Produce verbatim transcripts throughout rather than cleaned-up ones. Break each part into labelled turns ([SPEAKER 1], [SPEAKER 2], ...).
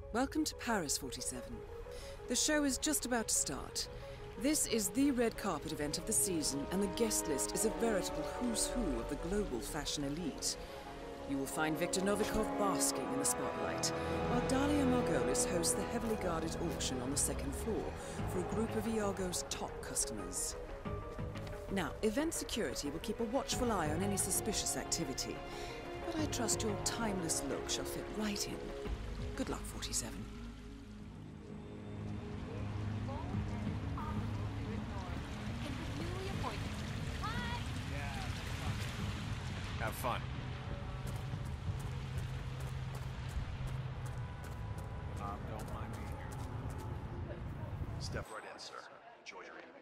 [SPEAKER 1] Welcome to Paris, forty-seven. The show is just about to start. This is the red carpet event of the season, and the guest list is a veritable who's who of the global fashion elite. You will find Victor Novikov basking in the spotlight, while Dalia Margolis hosts the heavily guarded auction on the second floor for a group of Iago's top customers. Now, event security will keep a watchful eye on any suspicious activity, but I trust your timeless look shall fit right in. Good luck, forty-seven.
[SPEAKER 2] Have fun. Um, don't mind me here.
[SPEAKER 3] Step right in, sir. Enjoy your evening.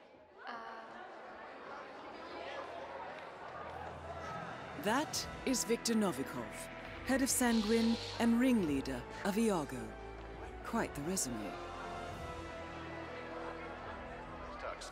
[SPEAKER 1] That is Victor Novikov, head of Sanguine and ringleader of Iago. Quite the resume.
[SPEAKER 3] Talk, sir.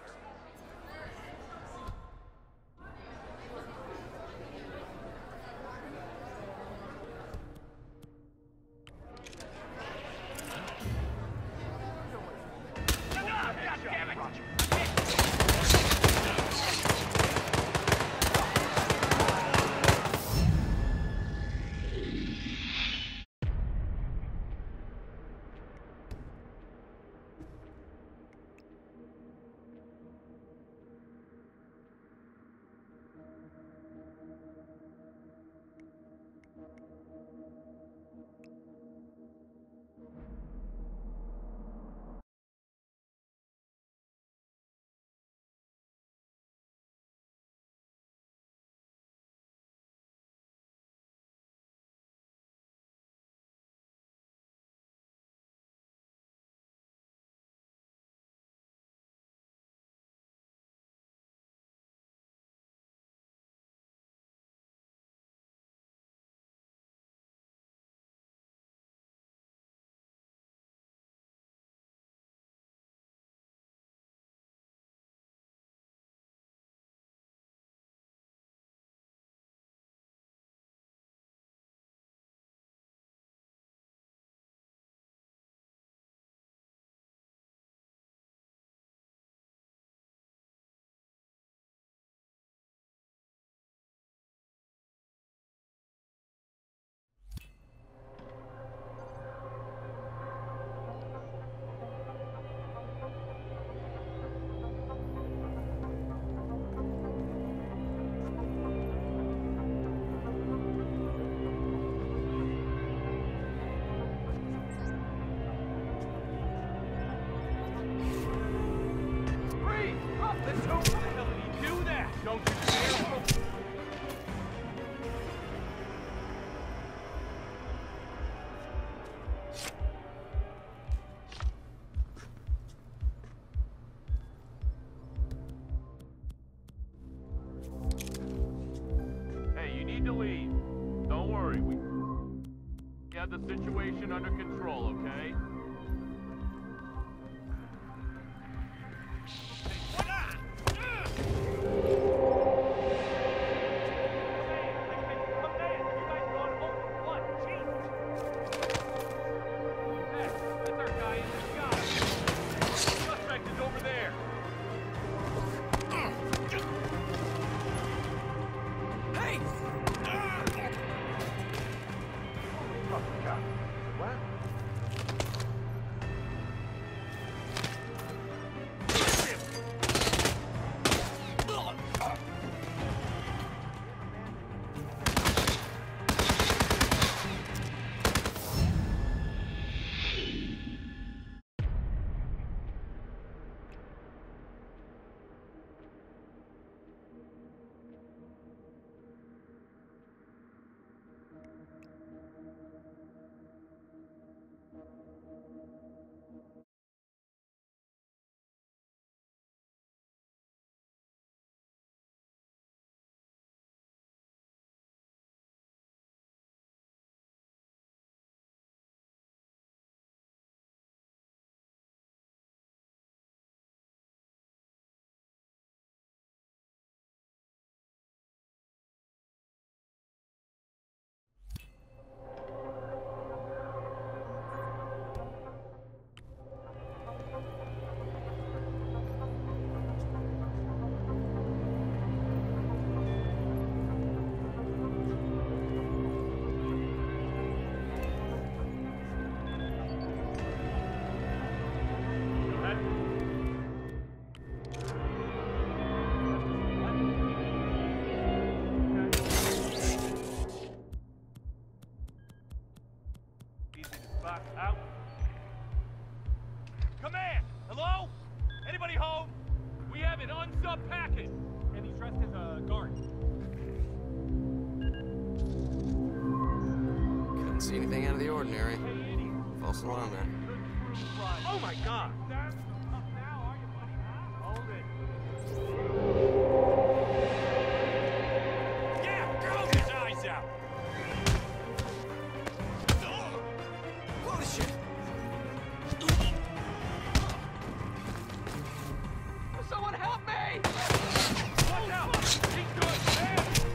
[SPEAKER 4] To leave. Don't worry, we got the situation under control, okay? Lock out. Command! Hello? Anybody home? We have an unsub packet. And he's dressed as a guard.
[SPEAKER 5] Couldn't see anything out of the ordinary.
[SPEAKER 4] Hey, idiot.
[SPEAKER 5] False alarm there.
[SPEAKER 4] Oh my god! Up now, are you, buddy? Huh? Hold it. Yeah, gouge his eyes out!
[SPEAKER 5] Holy shit!
[SPEAKER 4] Someone help me! Watch out! He's good, man!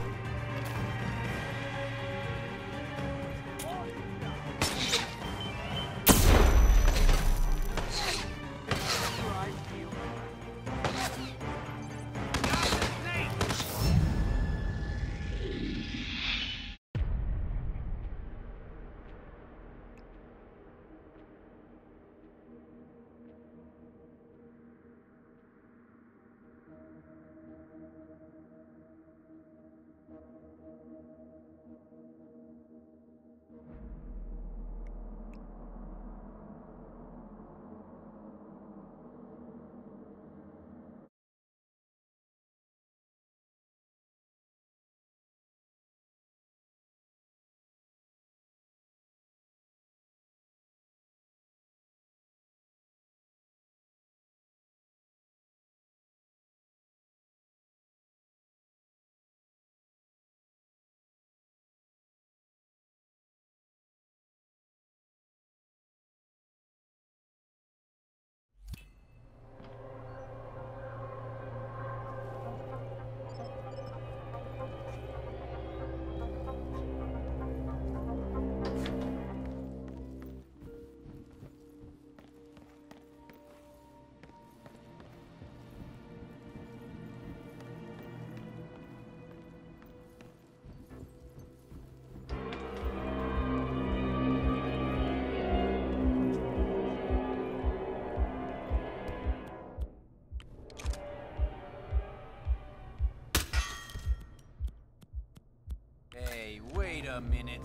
[SPEAKER 6] Hey, wait a minute.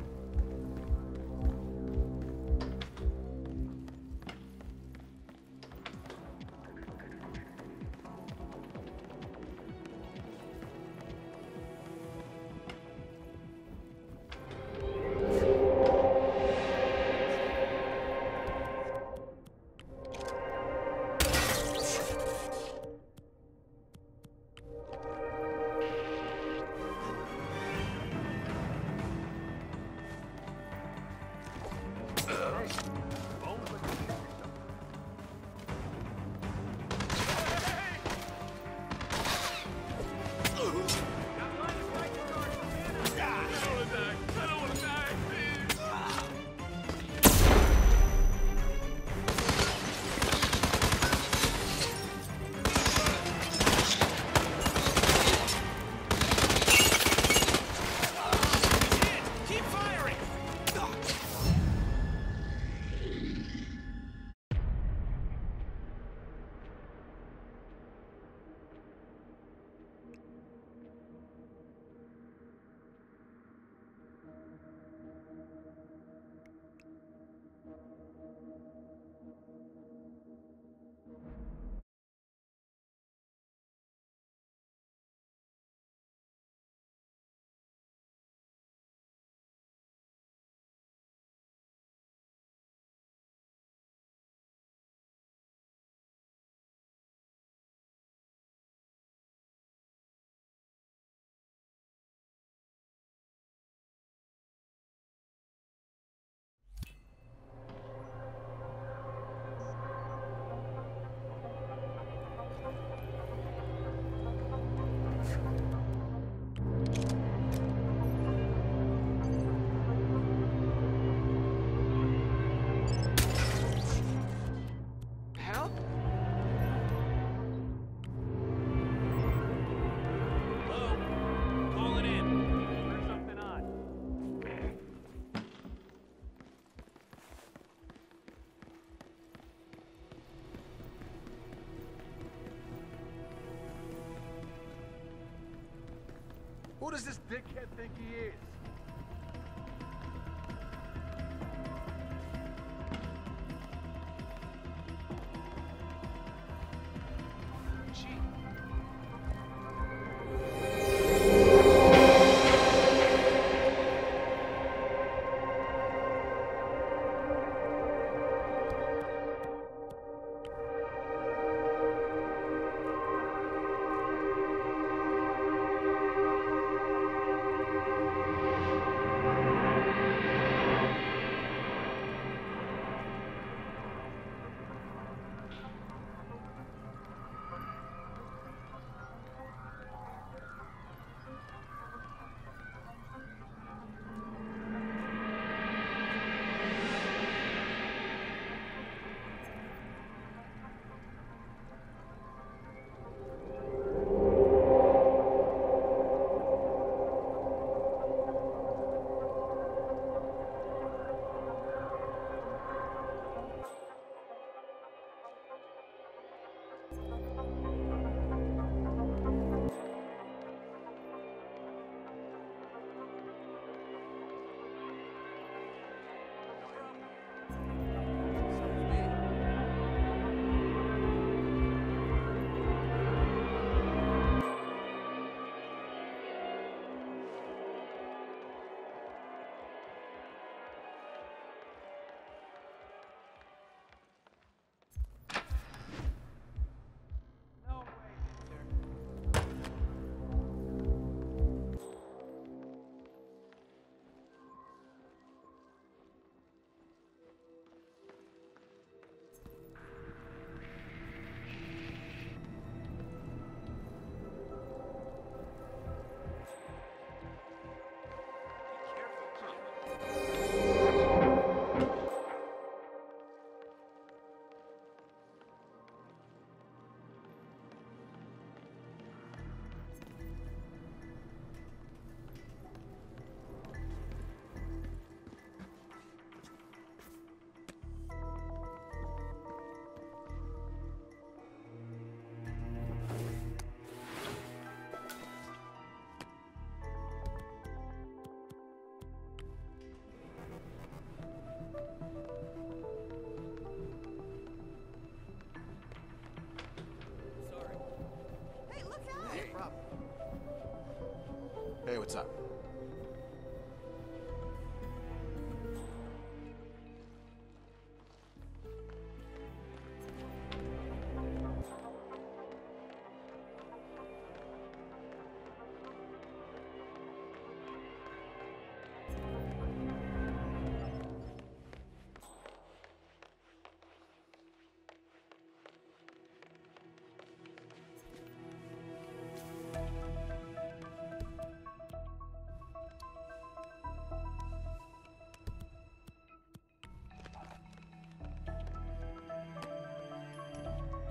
[SPEAKER 3] Who does this dickhead think he is?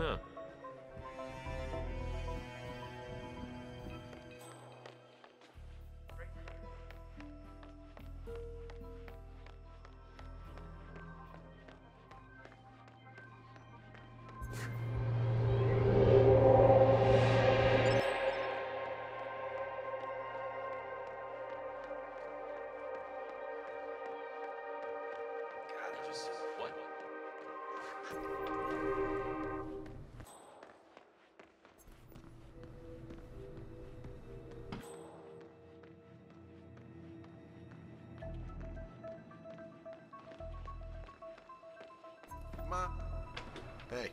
[SPEAKER 7] Huh.
[SPEAKER 3] Ma. Hey.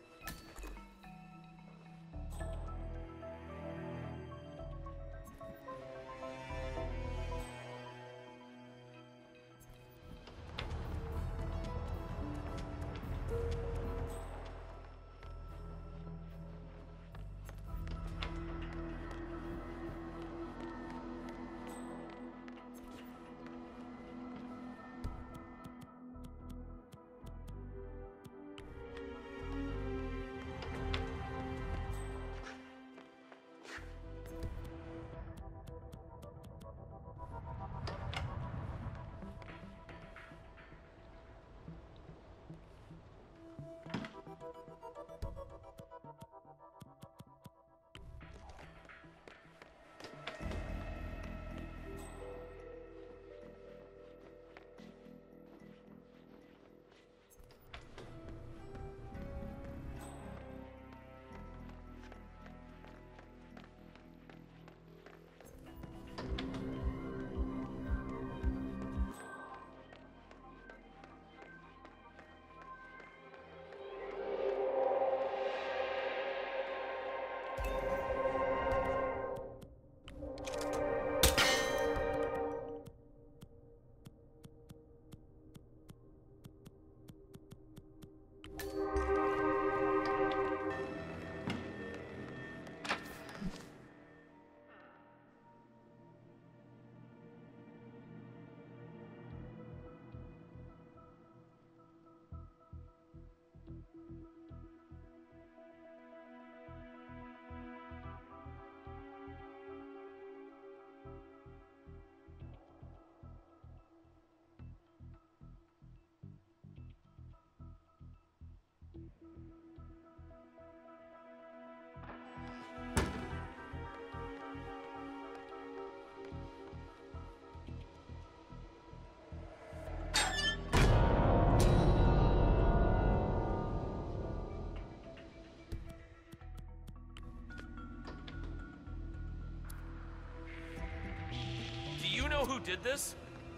[SPEAKER 7] Do you know who did this?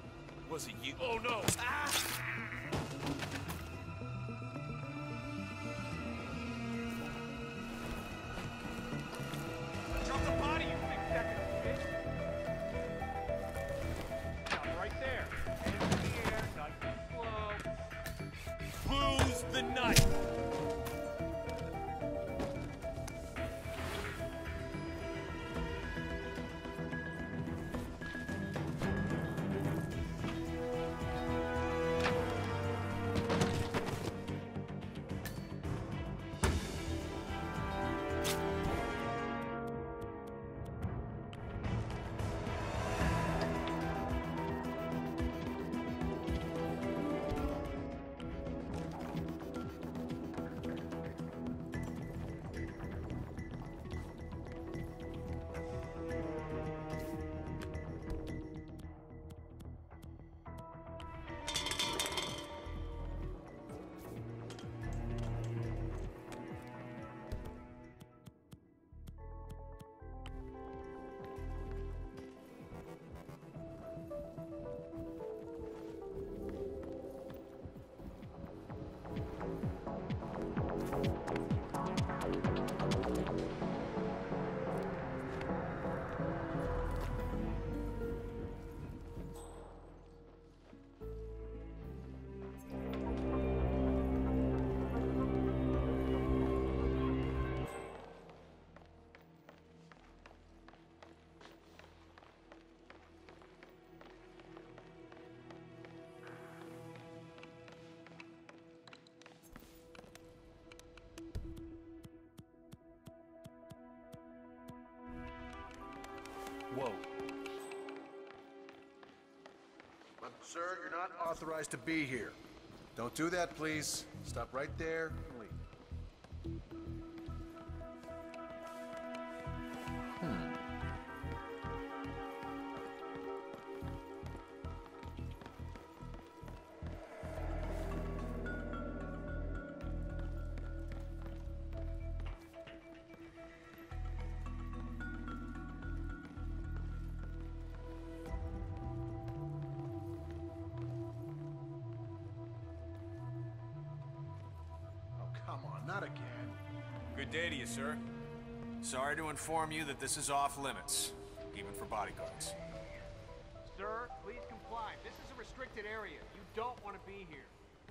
[SPEAKER 7] Was it you? Oh no! Ah!
[SPEAKER 4] Drop the body, you big second bitch! Down right there. Hands in the air, nice and slow.
[SPEAKER 7] Lose the knife!
[SPEAKER 3] But, sir, you're not authorized to be here. Don't do that, please. Stop right there and leave. Come on, not again.
[SPEAKER 8] Good day to you, sir. Sorry to inform you that this is off limits, even for bodyguards.
[SPEAKER 9] Sir, please comply. This is a restricted area. You don't want to be here.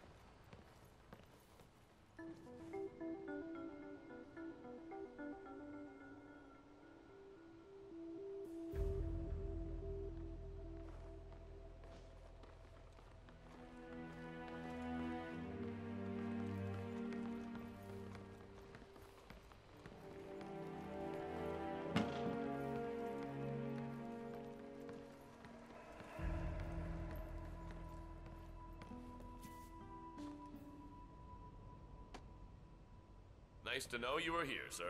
[SPEAKER 7] Nice to know you were here, sir.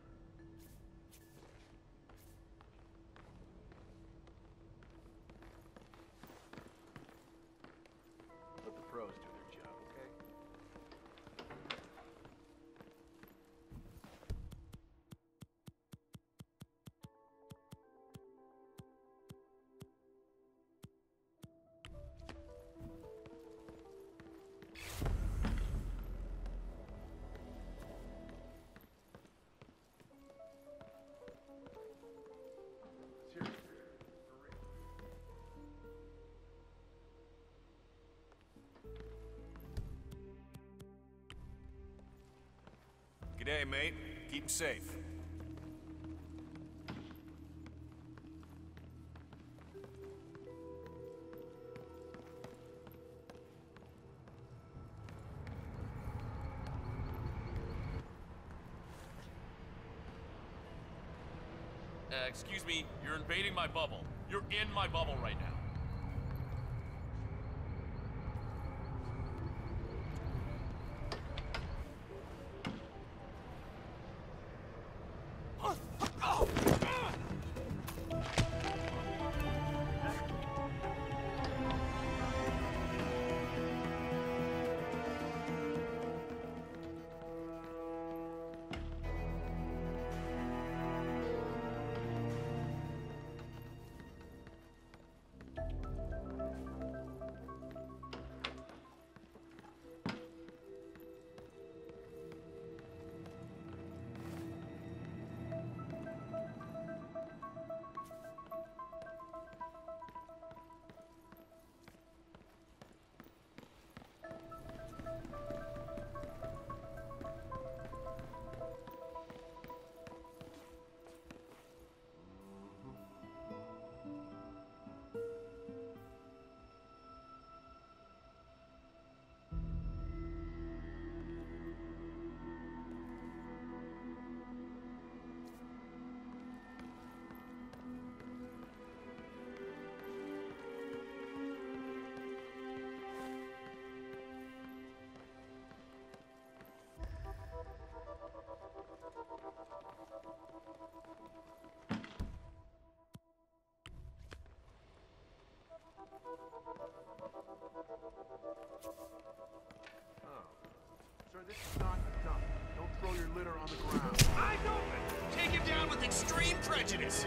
[SPEAKER 3] Let the pros do their job, okay? Seriously, for real.
[SPEAKER 8] G'day, mate. Keep 'em safe.
[SPEAKER 7] Uh, excuse me, you're invading my bubble. You're in my bubble right now.
[SPEAKER 3] Sir, this is not a dump. Don't throw your litter on the ground.
[SPEAKER 5] I know it! Take him down with extreme prejudice!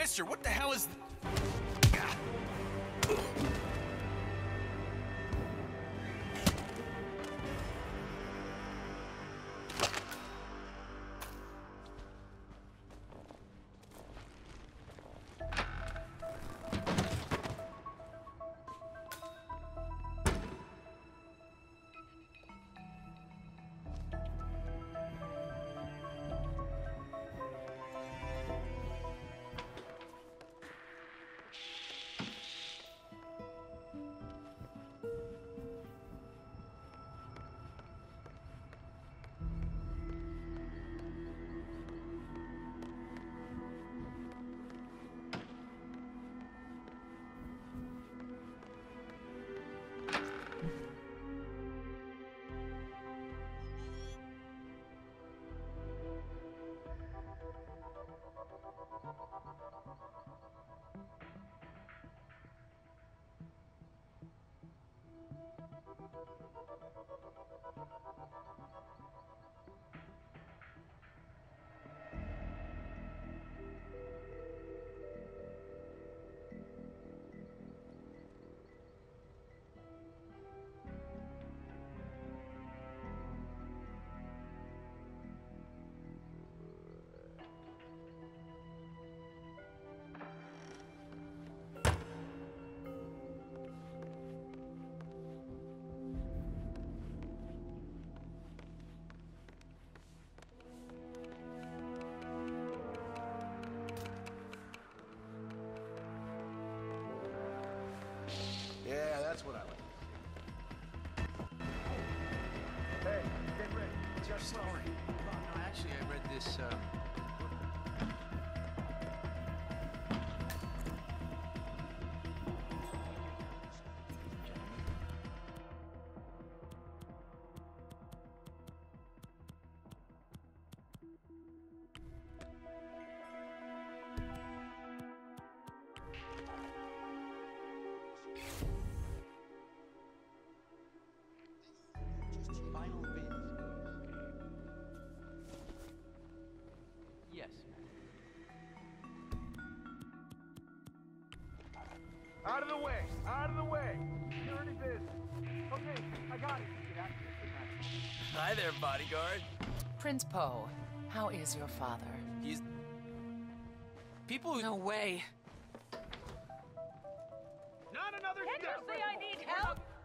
[SPEAKER 5] mister, what the hell is...
[SPEAKER 3] Yeah, that's what I like.
[SPEAKER 9] Hey, get ready. It's your story.
[SPEAKER 6] Oh, no, actually, I read this, um... Yes.
[SPEAKER 9] Out of the way! Out of the way! Security business. Okay, I got it. Get out of here.
[SPEAKER 6] Hi there, bodyguard.
[SPEAKER 10] Prince Poe, how is your father?
[SPEAKER 6] He's... People who...
[SPEAKER 1] No way.
[SPEAKER 9] Not another
[SPEAKER 11] Can't
[SPEAKER 9] step!
[SPEAKER 11] you say I need help?